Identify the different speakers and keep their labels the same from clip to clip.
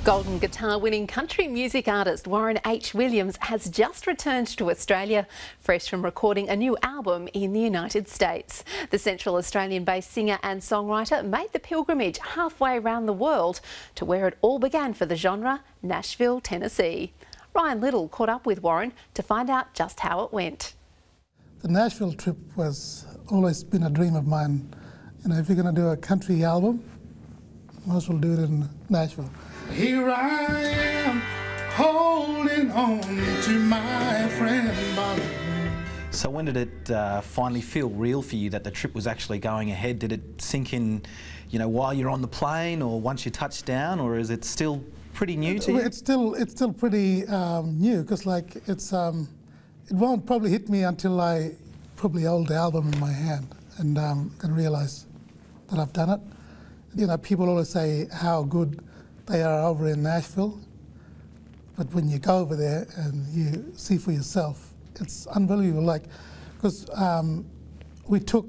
Speaker 1: Golden Guitar-winning country music artist Warren H. Williams has just returned to Australia, fresh from recording a new album in the United States. The Central Australian-based singer and songwriter made the pilgrimage halfway around the world to where it all began for the genre, Nashville, Tennessee. Ryan Liddle caught up with Warren to find out just how it went.
Speaker 2: The Nashville trip was always been a dream of mine. You know, if you're going to do a country album, might as well do it in Nashville. Here I am, holding on to my friend Bobby.
Speaker 3: So when did it finally feel real for you that the trip was actually going ahead? Did it sink in, you know, while you're on the plane or once you touched down, or is it still pretty new to you?
Speaker 2: It's still pretty new, because like it won't probably hit me until I probably hold the album in my hand and realize that I've done it. You know, people always say how good they are over in Nashville, but when you go over there and you see for yourself, it's unbelievable. Like, because we took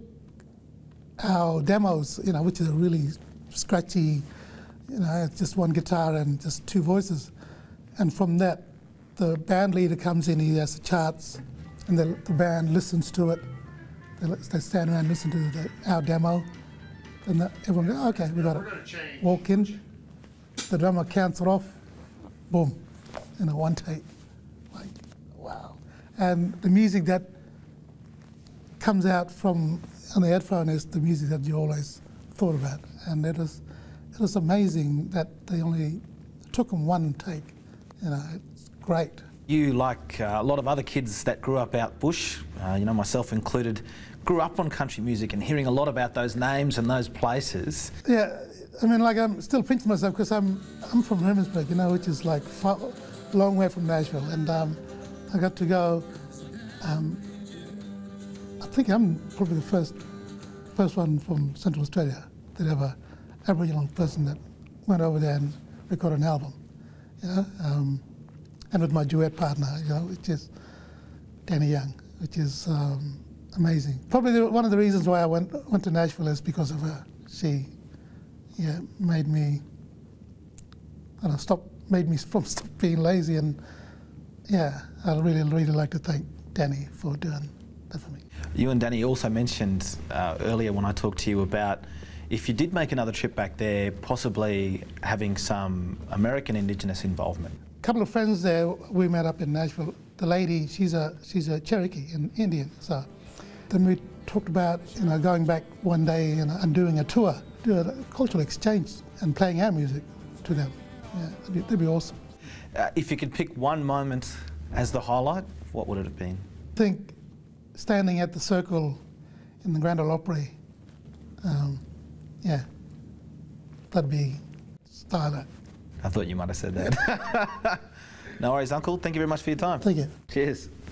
Speaker 2: our demos, you know, which is a really scratchy, you know, it's just one guitar and just two voices, and from that, the band leader comes in, he has the charts, and the band listens to it. They stand around and listen to our demo, and everyone goes, okay, we got it. Walk in. The drummer counts it off, boom, in a one take. Like, wow. And the music that comes out from on the headphone is the music that you always thought about. And it was amazing that they only took them one take. You know, it's great.
Speaker 3: You, like a lot of other kids that grew up out bush, you know, myself included, grew up on country music and hearing a lot about those names and those places.
Speaker 2: Yeah. I mean, like, I'm still pinching myself because I'm from Hermannsburg, you know, which is like a long way from Nashville, and I got to go. I think I'm probably the first one from Central Australia that ever Aboriginal person that went over there and recorded an album, you know, and with my duet partner, you know, which is Danny Young, which is amazing. Probably one of the reasons why I went to Nashville is because of her. She made me, made me stop being lazy, and yeah, I'd really like to thank Danny for doing that for me.
Speaker 3: You and Danny also mentioned earlier when I talked to you about if you did make another trip back there, possibly having some American Indigenous involvement.
Speaker 2: A couple of friends there we met up in Nashville. The lady, she's a Cherokee, an Indian, so then we talked about, you know, going back one day and doing a tour. Do a cultural exchange and playing our music to them. Yeah, that'd be awesome.
Speaker 3: If you could pick one moment as the highlight, what would it have been?
Speaker 2: I think standing at the circle in the Grand Ole Opry, yeah, that'd be stylish.
Speaker 3: I thought you might have said that. No worries, Uncle. Thank you very much for your time.
Speaker 2: Thank you.
Speaker 3: Cheers.